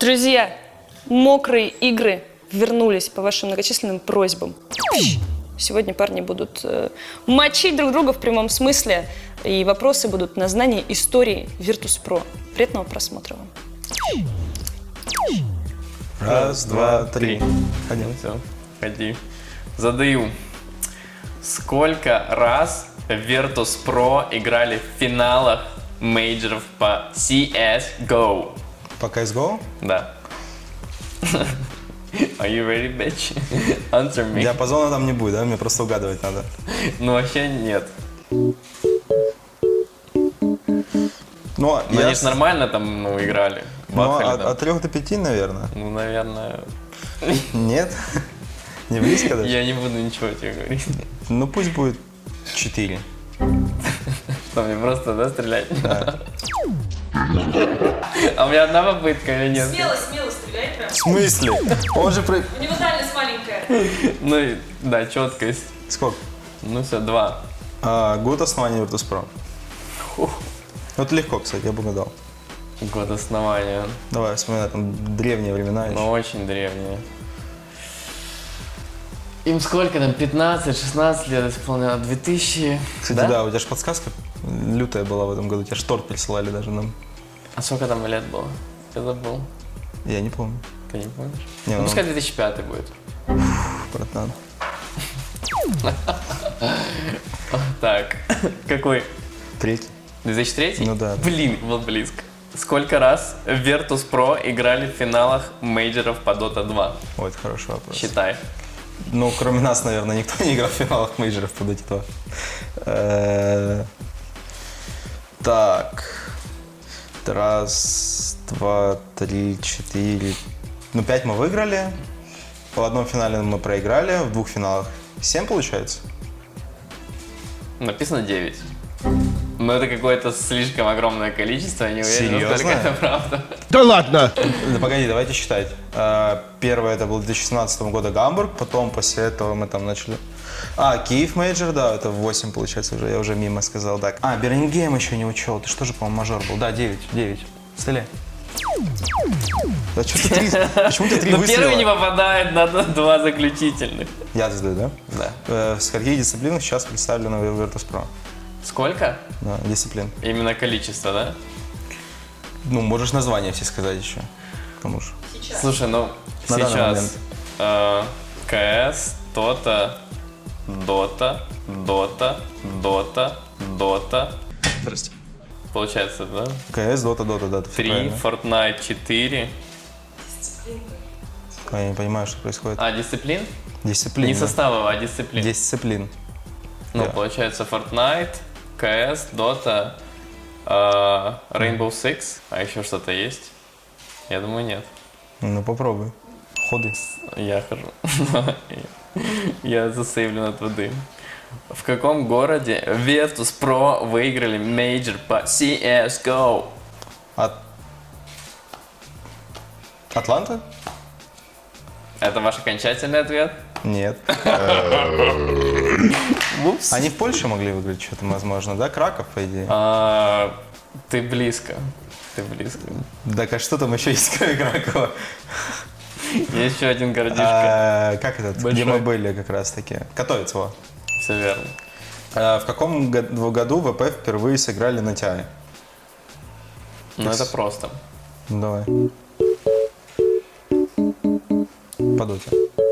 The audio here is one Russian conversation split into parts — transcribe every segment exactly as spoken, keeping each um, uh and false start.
Друзья, мокрые игры вернулись по вашим многочисленным просьбам. Сегодня парни будут э, мочить друг друга в прямом смысле, и вопросы будут на знание истории Virtus.pro. Приятного просмотра вам. Раз, два, три. Ходим. Все, ходи. Задаю. Сколько раз в Virtus.pro играли в финалах мейджоров по си эс го? По си эс го? Да. Are you ready, bitch? Answer me. Диапазона там не будет, да? Мне просто угадывать надо. Ну, вообще нет. Ну, Ну, я... они же нормально там, ну, играли. Ну, Бахали, от, да. от трех до пяти, наверное. Ну, наверное... Нет? Не близко даже? Я не буду ничего тебе говорить. Ну, пусть будет четыре. Что, мне просто, да, стрелять? Да. А у меня одна попытка или нет? Смело, смело стреляй прям. В смысле? Он же... При... У него дальность маленькая. Ну, и, да, четкость. Сколько? Ну, все, два. А, год основания Virtus.pro. Фух. Вот легко, кстати, я бы угадал. Год основания. Давай, вспоминай, там древние времена еще. Но очень древние. Им сколько там, пятнадцать-шестнадцать лет исполнялось? две тысячи... Кстати, да? да, у тебя же подсказка лютая была в этом году. Тебя же торт присылали даже нам. А сколько там лет было? Я забыл. Я не помню. Ты не помнишь? Не, ну, ну... пускай две тысячи пятый будет. Братан. Так, какой? Третий. две тысячи третий? Ну да. Блин, вот близко. Сколько раз в Virtus.pro играли в финалах мейджоров по Дота два? Ой, это хороший вопрос. Считай. Ну, кроме нас, наверное, никто не играл в финалах мейджоров по Доте два. Так. Раз, два, три, четыре. Ну, пять мы выиграли. В одном финале мы проиграли, в двух финалах семь получается? Написано девять. Но это какое-то слишком огромное количество, я не уверен, Серьезно? насколько это правда. Да ладно! Да погоди, давайте считать. Первое это был две тысячи шестнадцатого года Гамбург, потом после этого мы там начали... А, Киев мейджор, да, это восемь получается уже, я уже мимо сказал, так. А, Бирмингем еще не учел, ты что же, по-моему, мажор был? Да, девять, девять. Стреляй. Да что ты три, почему ты три Но выстрела? первый не попадает, надо два заключительных. Я задаю, да? Да. Э, в скольких дисциплинах сейчас представлены в Virtus.pro? Сколько? Да, дисциплин. Именно количество, да? Ну, можешь название все сказать еще, к тому же. Сейчас. Слушай, ну, На данный сейчас момент. э, КС, Тота, Дота, Дота, Дота, Дота. Здрасте. Получается, да? КС, Дота, Дота, да, ты Три, правильно. Fortnite, четыре. А, я не понимаю, что происходит. А, дисциплин? Дисциплин. Не да. составов, а дисциплин. Дисциплин. Ну, Да. получается, Fortnite, КС, Dota, э, Rainbow Six, а еще что-то есть? Я думаю, нет. Ну, попробуй. Ходы. Я хожу. Я засейвлен от воды. В каком городе Virtus.pro выиграли мейджор по си эс го? От... Атланта? Это ваш окончательный ответ? Нет. Упс. Они в Польше могли выиграть что-то, возможно, да? Краков, по идее. А, ты близко. Ты близко. Так, а что там еще есть, кроме Кракова? Есть еще один городишко. А, как этот? Большой. Где мы были как раз таки? Катовец, во. Все верно. А, в каком году, году ВП впервые сыграли на ти ай? Ну, это просто. Ну, давай. По доте.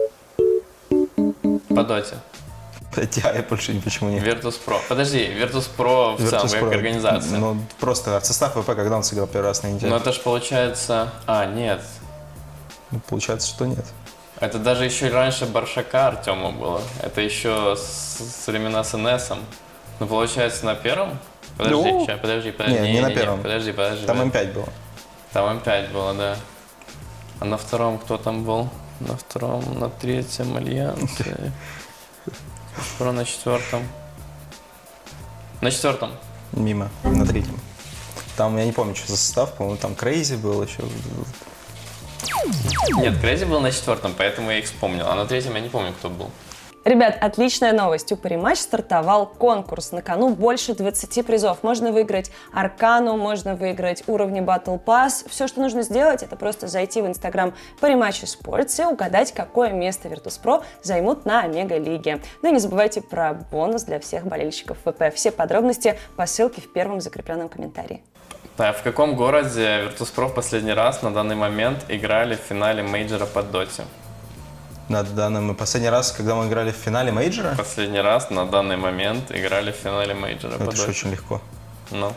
По доте. ти ай больше почему нет. Virtus.pro. Подожди, Virtus.pro в целом, как организация. Ну, просто состав ВП, когда он сыграл первый раз на неделю. Но это же получается... А, нет. Ну, получается, что нет. Это даже еще раньше Баршака Артема было. Это еще с, с времена с эн-эсом. Ну, получается, на первом? Подожди, Ну, ща, подожди, подожди. не, не на первом. Подожди, подожди. Там подожди. эм пять было. Там эм пять было, да. А на втором кто там был? На втором, на третьем Альянсе. Про на четвертом. На четвертом. Мимо, на третьем. Там, я не помню, что за состав, по-моему, там Крейзи был еще. Нет, Крейзи был на четвертом, поэтому я их вспомнил. А на третьем я не помню, кто был. Ребят, отличная новость. У Париматч стартовал конкурс. На кону больше двадцати призов. Можно выиграть Аркану, можно выиграть уровни Battle Pass. Все, что нужно сделать, это просто зайти в инстаграм Париматч Esports и угадать, какое место Virtus.pro займут на Омега-лиге. Ну и не забывайте про бонус для всех болельщиков ВП. Все подробности по ссылке в первом закрепленном комментарии. Да, в каком городе Virtus.pro в последний раз на данный момент играли в финале мейджора по доте? На данный последний раз, когда мы играли в финале мейджора? Последний раз на данный момент играли в финале мейджора по Это же доте. очень легко. Ну.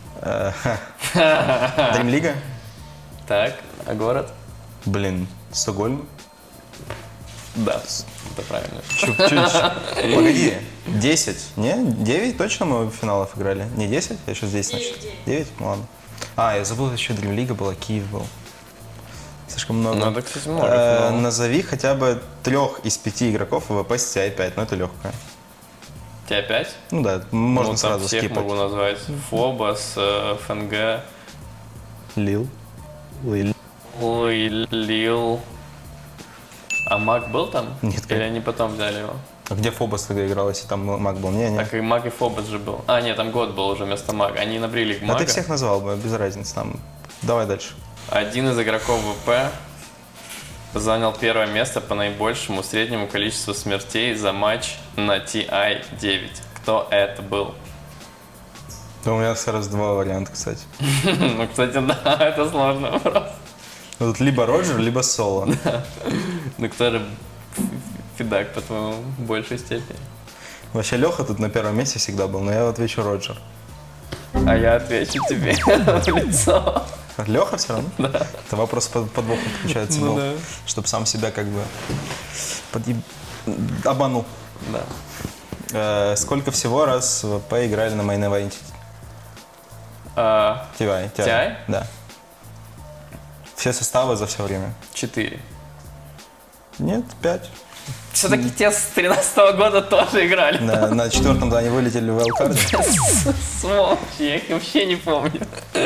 Дримлига? Так, а город? Блин, Стокгольм? Да, это правильно. Чуть, чуть. Погоди, десять? Не? девять точно мы в финалов играли? Не десять? Я сейчас здесь, значит. девять? Ну ладно. А, я забыл, еще Дримлига была, Киев был. Слишком много. Ну, это, кстати, много Э, финалов. назови хотя бы трех из пяти игроков ВВП с ти ай пять, ну это легкое. ти ай пять? Ну да, можно Ну, там сразу всех скипать. могу назвать. Фобос, э, ФНГ, Лил. Лил. Луи, Лил. А Мак был там? Нет, Или конечно. они потом взяли его? А где Фобос тогда играл, если там Мак был? Не, не. Так и Мак и Фобос же был. А, нет, там год был уже вместо Мага. Они набрили к А Мага. ты всех назвал бы, без разницы. Там. Давай дальше. Один из игроков ВП занял первое место по наибольшему среднему количеству смертей за матч на ти ай девять. Кто это был? Да, у меня сразу два варианта, кстати. Ну, кстати, да, это сложный вопрос. Ну, тут либо Роджер, либо Соло. Ну, кто же фидак, по-твоему, в большей степени? Вообще Леха тут на первом месте всегда был, но я отвечу Роджер. А я отвечу тебе в лицо. Леха все равно? Да. Это вопрос под, подвох подключается, Ну был, да. чтобы сам себя как бы подъеб... обманул. Да. Э, сколько всего раз в ВП играли на мейн-эвенте? А, ти ай. ти ай? Да. Все составы за все время. Четыре. Нет, пять. Все-таки те с тринадцатого года тоже играли. На, на четвертом, да, они вылетели в вайлдкарде. Сволочи, я их вообще не помню.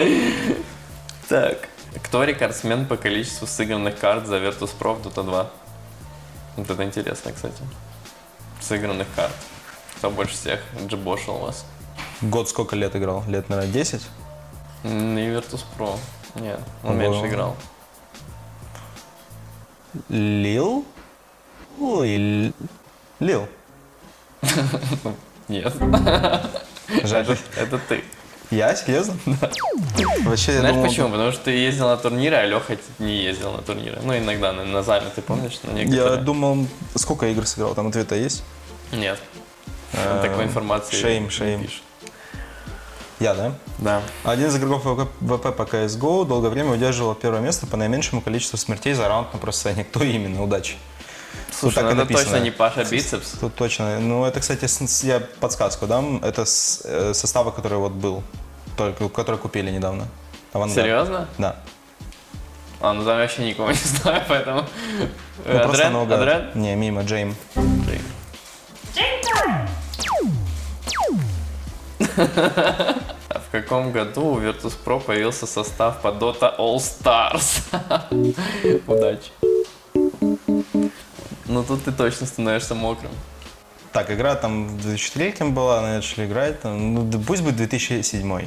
Так. Кто рекордсмен по количеству сыгранных карт за Virtus.pro в Dota два? Вот это интересно, кстати. Сыгранных карт. Кто больше всех джибошил у вас? Год сколько лет играл? Лет, наверное, десять? Не Virtus.pro. Нет, он Ого. меньше играл. Лил? Лил. Лил. Нет. Жаль. Это, это ты. Я? Серьезно? Да. Вообще, я Знаешь думал, почему? Потому что ты ездил на турниры, а Леха не ездил на турниры. Ну, иногда на, на заме, ты помнишь? На Я некоторые? думал, сколько игр сыграл? Там ответа есть? Нет. Э, Такой информации Шейм, не шейм. пишет. Я, да? Да. Один из игроков ВП по си эс го долгое время удерживал первое место по наименьшему количеству смертей за раунд на просцене. Кто именно? Удачи. Слушай, так ну и это написано. точно не Паша Бицепс. Тут точно. Ну, это, кстати, с- я подсказку дам. Это с э, состава, который вот был. Только, который купили недавно. Авангард. Серьезно? Да. А, ну там я вообще никого не знаю, поэтому... Ну, просто Адрен? много. Адрен? Не, мимо, Джейм. Джейм. А в каком году у Virtus.pro появился состав по Dota All Stars? Удачи. Ну тут ты точно становишься мокрым. Так, игра там в две тысячи четырёхлетнем была, начали играть. Там, ну, да пусть будет две тысячи седьмой.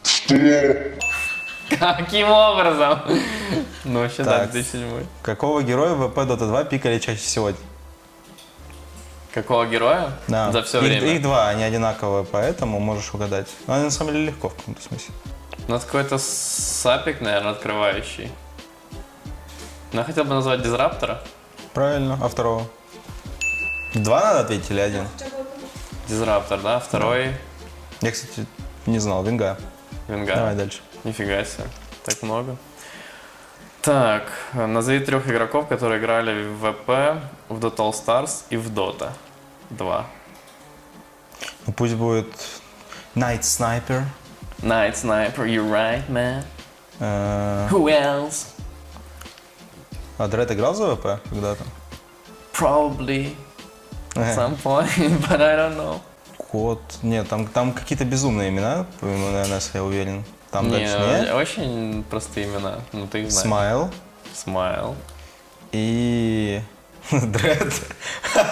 Каким образом? Ну вообще да, Так. две тысячи седьмой. Какого героя в ВП Dota два пикали чаще всего? Какого героя? Да. За все их, время? Их два, они одинаковые, поэтому можешь угадать. Но они на самом деле легко в каком-то смысле. Ну это какой-то сапик, наверное, открывающий. Ну я хотел бы назвать Дизраптора. Правильно. А второго? Два надо ответить или один? Дизраптор, да? Второй Я, кстати, не знал. Винга. Винга. Давай дальше. Нифига себе, так много. Так, назови трех игроков, которые играли в ВП, в Dota All Stars и в Dota два. Ну, пусть будет Night Sniper. Night Sniper, you right, man? Э, Who else? А Дред играл за ВП когда-то? Probably at Э, some point, but I don't know. Кот. Нет, там, там какие-то безумные имена, по МНС, я уверен. Там дальше Не, нет. очень простые имена, ну ты их знаешь. Смайл Смайл. и Дред.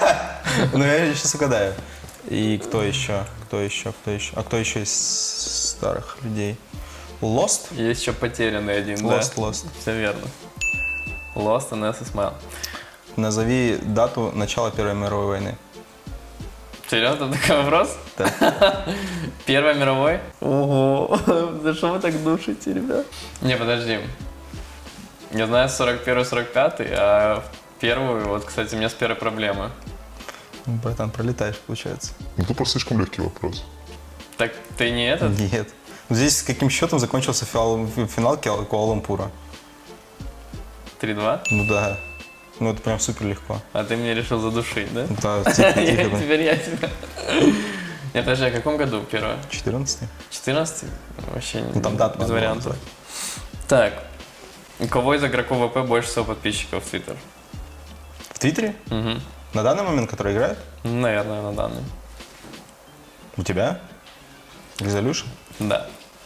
Ну, я сейчас угадаю. И кто еще? Кто еще? Кто еще? А кто еще из старых людей? Lost? Есть еще потерянный один, Lost, да? Lost. Все верно. Lost и Несс Исмаил. Назови дату начала Первой мировой войны. Серьезно, такой вопрос? Да. Первой мировой? Ого, за что вы так душите, ребят? Не, подожди. Я знаю сорок первый сорок пятый, а первую, вот, кстати, у меня с первой проблемы. Ну, братан, пролетаешь, получается. Ну, тупо слишком легкий вопрос. Так ты не этот? Нет. Здесь с каким счетом закончился финал, финал Куала-Лумпура? три-два? Ну да. Ну это прям супер легко. А ты меня решил задушить, да? Да, тихо, тихо, да. Теперь я тебя. Нет, подожди, а в каком году первое? четырнадцатый? четырнадцатый? Вообще Ну, там дата без надо вариантов. назвать. Так, у кого из игроков ВП больше всего подписчиков в Твиттер? В Твиттере? Угу. На данный момент, который играет? Наверное, на данный. У тебя? Resolution? Да.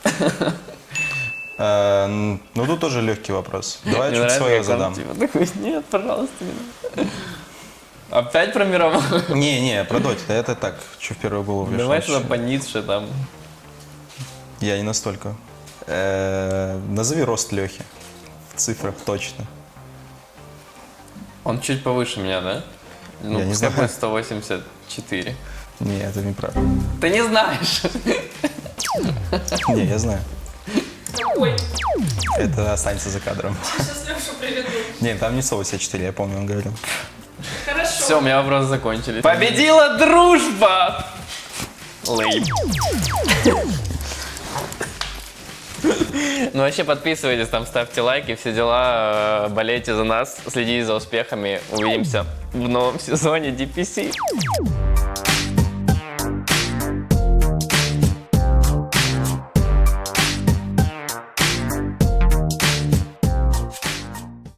Э, н- ну тут тоже легкий вопрос. Давай Мне чуть нравится, свое как он, задам. типа, такой, нет, пожалуйста. не. Опять про мировую? Не, не, про Доти, это так, что в первую голову пришло. Давай что-то по Ницше там. Я не настолько. Э, назови рост Лехи. В цифрах точно. Он чуть повыше меня, да? Ну, Я не пускай знаю. будет сто восемьдесят четыре. Не, это неправда. Ты не знаешь. Не, я знаю. Ой, Это останется за кадром. сейчас Лешу приведу. Не, там не сто восемьдесят четыре, я помню, он говорил. Хорошо. Все, у меня вопросы закончились. Победила дружба! Лейм. Ну вообще подписывайтесь, там ставьте лайки, все дела, э, болейте за нас, следите за успехами. Увидимся в новом сезоне ди пи си.